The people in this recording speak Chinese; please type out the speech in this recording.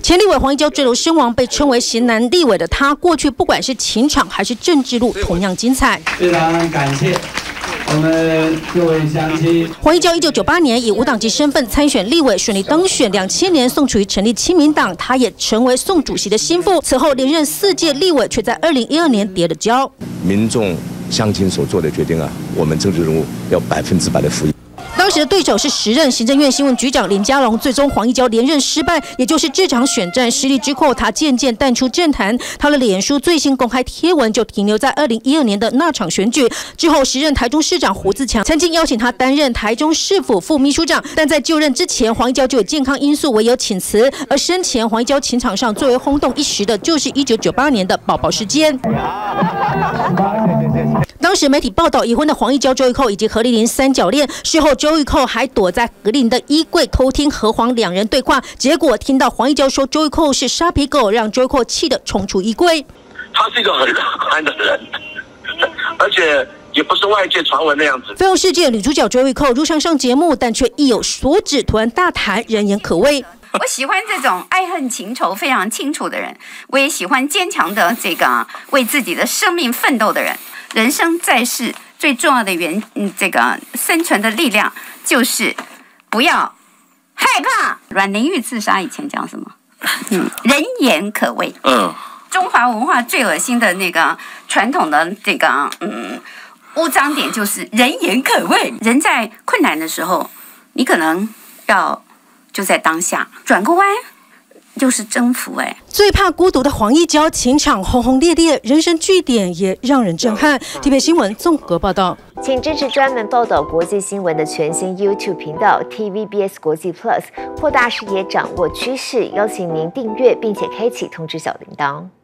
前立委黄一娇坠楼身亡，被称为型男立委的他，过去不管是情场还是政治路，同样精彩。 非常感谢我们各位乡亲。 黄一娇1998年以无党籍身份参选立委，顺利当选。2000年，宋楚瑜成立亲民党，他也成为宋主席的心腹。此后连任4届立委，却在2012年跌了跤。 民众乡亲所做的决定啊，我们政治人物要100%的服役。 当时的对手是时任行政院新闻局长林佳龙，最终黄一娇连任失败，也就是这场选战失利之后，他渐渐淡出政坛。他的脸书最新公开贴文就停留在2012年的那场选举之后。时任台中市长胡自强曾经邀请他担任台中市府副秘书长，但在就任之前，黄一娇就以健康因素为由请辞。而生前黄一娇情场上最为轰动一时的就是1998年的宝宝事件。当时媒体报道，已婚的黄一娇、周玉蔻以及何丽玲三角恋。事后，周玉蔻还躲在何丽玲的衣柜偷听何黄两人对话，结果听到黄一娇说周玉蔻是沙皮狗，让周玉蔻气得冲出衣柜。 他是一个很乐观的人，而且也不是外界传闻那样子。 绯闻事件女主角周玉蔻如常上节目，但却意有所指，突然大谈，人言可畏。 我喜欢这种爱恨情仇非常清楚的人，我也喜欢坚强的为自己的生命奋斗的人。人生在世最重要的生存的力量就是不要害怕。阮玲玉自杀以前讲什么？人言可畏。中华文化最恶心的传统的污脏点就是人言可畏。人在困难的时候，你可能要就在当下转个弯，就是征服。 最怕孤独的黄一娇，情场轰轰烈烈，人生据点也让人震撼。TVB 新闻综合报道。 请支持专门报道国际新闻的全新 YouTube 频道 TVBS 国际 Plus， 扩大视野，掌握趋势。邀请您订阅并且开启通知小铃铛。